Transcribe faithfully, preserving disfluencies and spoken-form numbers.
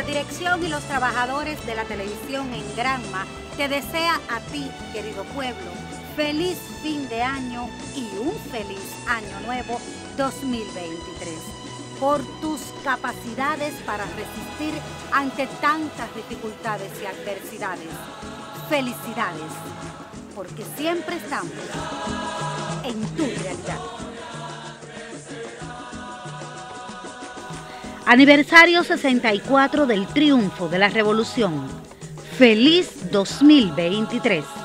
dirección y los trabajadores de la televisión en Granma te desea a ti, querido pueblo, feliz fin de año y un feliz año nuevo dos mil veintitrés. Por tus capacidades para resistir ante tantas dificultades y adversidades. Felicidades, porque siempre estamos en tu realidad. Aniversario sesenta y cuatro del triunfo de la Revolución. Feliz dos mil veintitrés.